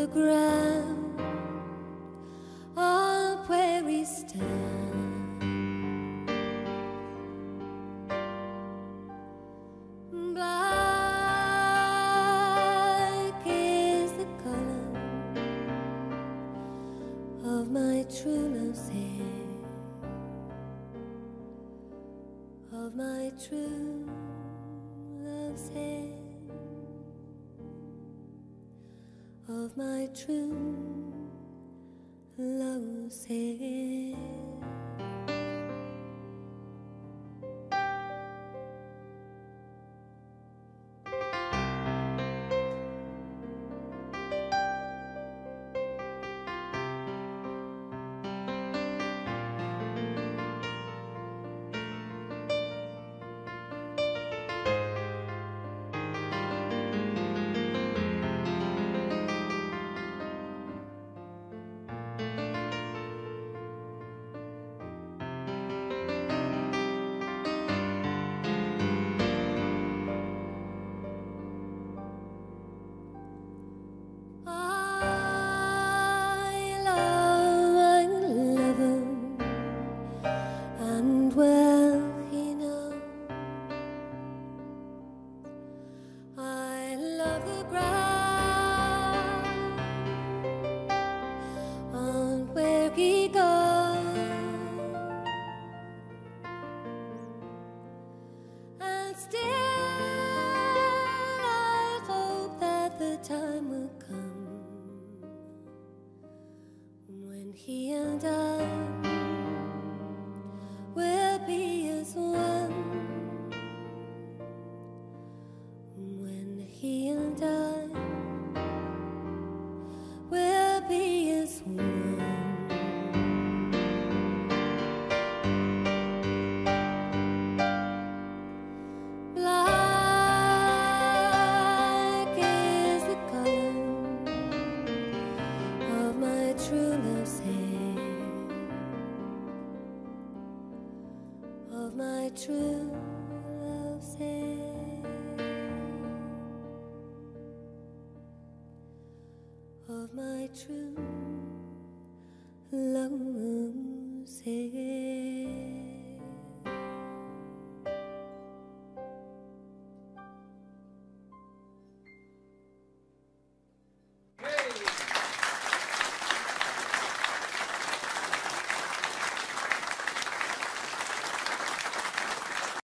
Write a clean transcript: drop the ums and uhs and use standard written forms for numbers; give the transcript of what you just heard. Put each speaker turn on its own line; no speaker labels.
the ground on where we stand. Black is the color of my true love's hair, of my true love's hair, of my true love's hair. He goes, and still I hope that the time will come when he and I will be as one, when he and I will be as one. True love's hair, of my true love's hair, of my true